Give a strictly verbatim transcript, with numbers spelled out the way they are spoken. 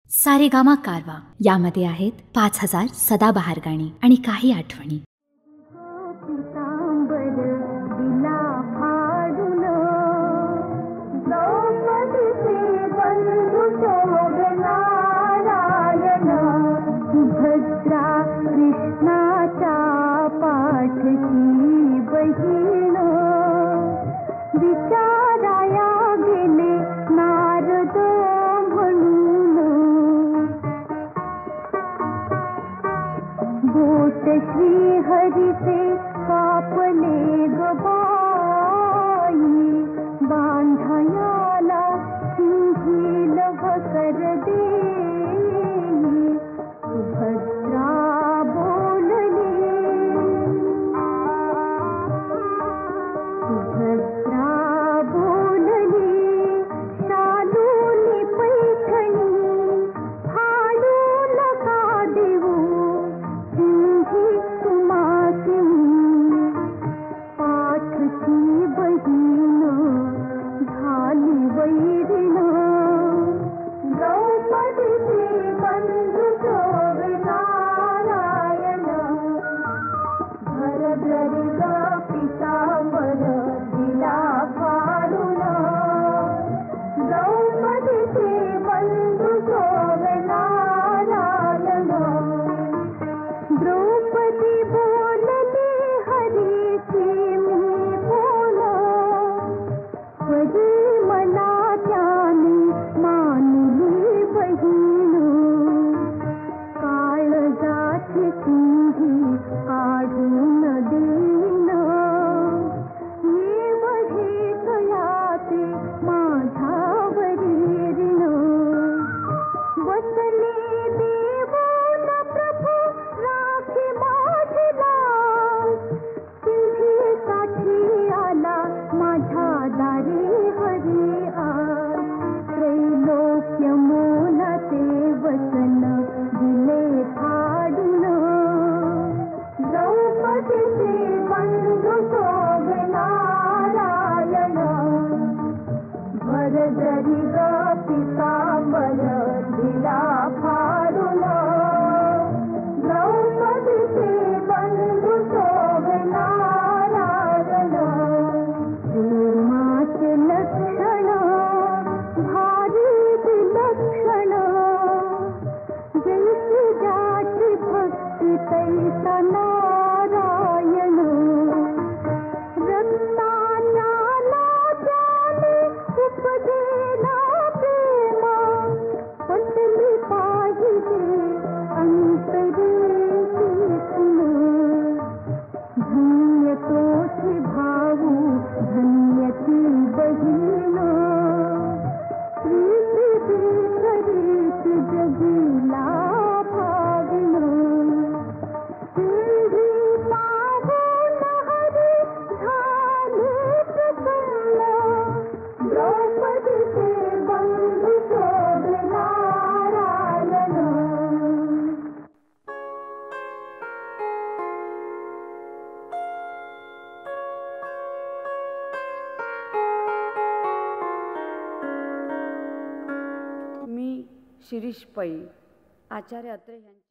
सारेगामा कारवा यामध्ये आहेत पाच हजार सदाबहार गाणी आणि काही आठवणी. श्री हरीचे कापले गबाई बांधायाला सिंहील भकर दे सुभद्रा बोलले सुभद्रा बोलली शालूनी पैठणी फाडू नका देऊ पाठची बहीण झाली वैरीण द्रौपदीचे बंधू शोभ नारायण भरभरी पितांबर दिला फाडून द्रौपदीचे बंधू शोभ नारायण द्रौपदी बोलली हरीची मी बोल परी मला त्याने मानली बहीण काळजाची सिंही काढून देईन ये बही कयाचे माझ्यावरी ऋण बसले देवून प्रभू राखी माझला सिंहीसाठी आला माझ्या दारी हरी आज त्रैलोक्य मोलाचे वचन दिले फाडून द्रौपदीचे बंधू शोभ नारायण भरजरी ग पितांबर दिला फाडून द्रौपदीचे बंधू शोभ नारायण प्रेमाचे लक्षण भारी विलक्षण जैसी ज्याची भक्ती तैसा नारायण रत्नाच्या लाजाने उपदेला प्रेम पटली पाहिजे अंतरेची खुण धन्य तोची भाऊ धन्य ती बहीण प्रीती खरीची जगीला भाविण सिंही पाहून हरी झाले प्रसन्न द्रौपदीचे बंधू शोभ नारायण. मी शिरीष पै आचार्य अत्रे यांच्या